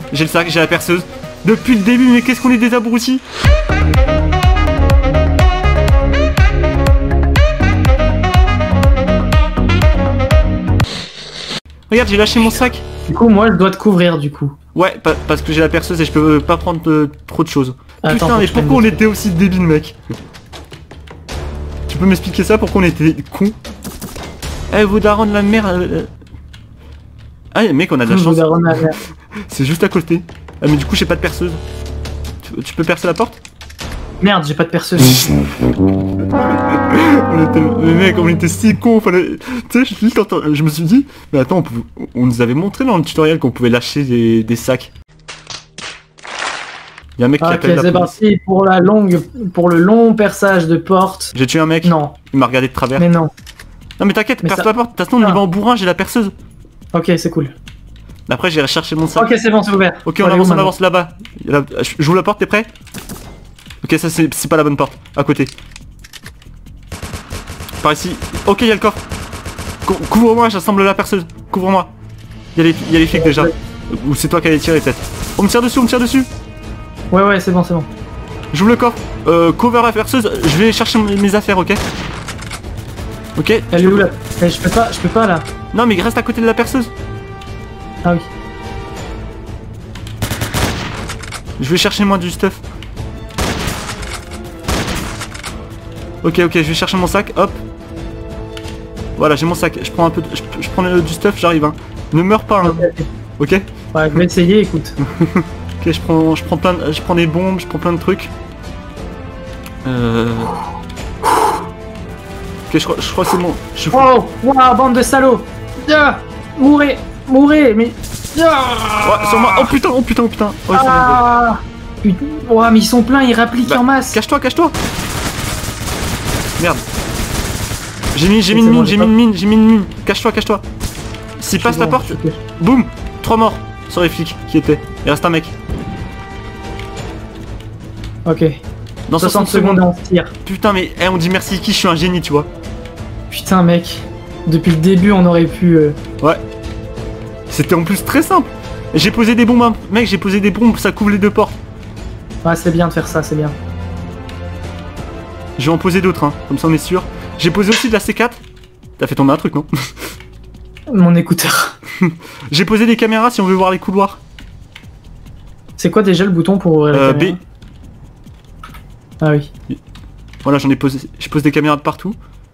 J'ai le sac, j'ai la perceuse. Depuis le début, mais qu'est-ce qu'on est des abrutis. Regarde, j'ai lâché mon sac. Du coup, moi, je dois te couvrir, du coup. Ouais, parce que j'ai la perceuse et je peux pas prendre trop de choses. Attends, putain, mais pourquoi on était aussi débiles, mec? Tu peux m'expliquer ça, pourquoi on était cons? Eh, vous daron de la merde. Ah, mec, on a de la chance. C'est juste à côté. Ah, mais du coup, j'ai pas de perceuse. Tu peux percer la porte? Merde, j'ai pas de perceuse. Mais mec, on était si cons, fallait... Tu sais, je me suis dit, mais attends, on nous avait montré dans le tutoriel qu'on pouvait lâcher des sacs. Y'a un mec qui appelle la police. Ok, c'est parti pour le long perçage de porte. J'ai tué un mec. Non. Il m'a regardé de travers. Mais non. Non mais t'inquiète, perce la porte. De toute façon, on y va en bourrin, j'ai la perceuse. Ok, c'est cool. Après, j'irai chercher mon sac. Ok, c'est bon, c'est ouvert. Ok, on avance là-bas. J'ouvre la porte, t'es prêt? Ok, ça c'est pas la bonne porte. À côté. Par ici. Ok, il y a le coffre. Couvre-moi, j'assemble la perceuse. Couvre-moi. Il y a les flics déjà. Ou c'est toi qui allais tirer peut-être. On me tire dessus, Ouais, c'est bon, c'est bon. J'ouvre le coffre. Cover la perceuse. Je vais chercher mes affaires, ok? Ok. Elle est où là? Je peux pas là. Non, mais reste à côté de la perceuse. Ah oui. Je vais chercher moi du stuff. Ok, je vais chercher mon sac, hop. Voilà, j'ai mon sac. Je prends un peu, je prends du stuff, j'arrive. Hein. Ne meurs pas. Hein. Ok. Ouais, je vais essayer, écoute. Ok, je prends des bombes, je prends plein de trucs. Ok, je crois que c'est bon. Wow, bande de salauds. Mourez, mais. Ouais, sur moi. Oh putain. Ouais, putain, ouais, mais ils sont pleins, ils rappliquent en masse. Cache-toi. Merde. J'ai mis une mine. Cache-toi. S'il passe la porte, boum, 3 morts sur les flics qui étaient. Il reste un mec. Ok. Dans 60 secondes on se tire. Putain, mais on dit merci qui, je suis un génie, tu vois. Putain, mec. Depuis le début, on aurait pu... Ouais. C'était en plus très simple. J'ai posé des bombes, mec, ça couvre les 2 portes. Ouais, c'est bien de faire ça, c'est bien. Je vais en poser d'autres, hein, comme ça on est sûr. J'ai posé aussi de la C4. T'as fait tomber un truc, non? Mon écouteur. J'ai posé des caméras si on veut voir les couloirs. C'est quoi déjà le bouton pour ouvrir la caméra? B. Ah oui. Voilà, j'ai posé des caméras de partout.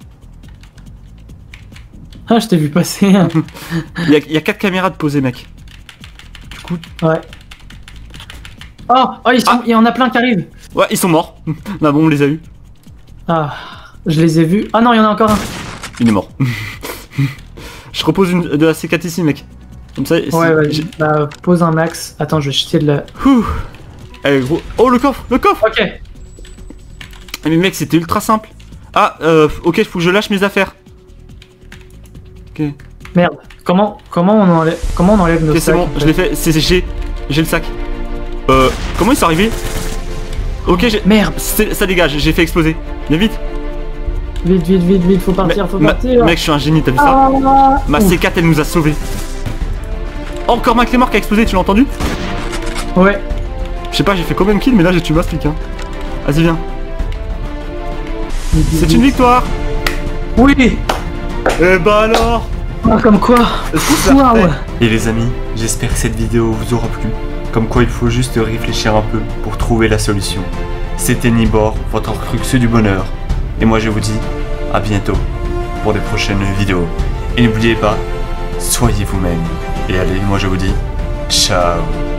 Ah, je t'ai vu passer. Il y a 4 caméras de posées, mec. Du coup... Ouais. Oh, il y en a plein qui arrivent. Ouais, ils sont morts. Bah bon, on les a eu. Ah, je les ai vus. Ah non, il y en a encore un. Il est mort. Je repose de la C4 ici, mec. Comme ça... Ouais, bah, pose un max. Attends, je vais jeter de la... Allez, gros. Oh, le coffre. Ok. Mais mec, c'était ultra simple. Ah, ok, faut que je lâche mes affaires. Ok. Merde. Comment on enlève nos sacs? C'est bon, je l'ai fait. J'ai le sac. Comment ils sont arrivés? Ok, merde. Ça dégage, j'ai fait exploser. Viens vite. Vite, faut partir, Mec, je suis un génie, t'as vu ça? Ma C4, elle nous a sauvés. Encore ma Claymore qui a explosé, tu l'as entendu? Ouais. Je sais pas, j'ai fait combien de kills, mais là j'ai tué ma flic, hein. Vas-y, viens. C'est une victoire. Oui. Et bah alors. Comme quoi. Wow. Et les amis, j'espère que cette vidéo vous aura plu. Comme quoi il faut juste réfléchir un peu pour trouver la solution. C'était Nibor, votre crux du bonheur. Et moi je vous dis à bientôt pour de prochaines vidéos. Et n'oubliez pas, soyez vous-même. Et allez, moi je vous dis ciao.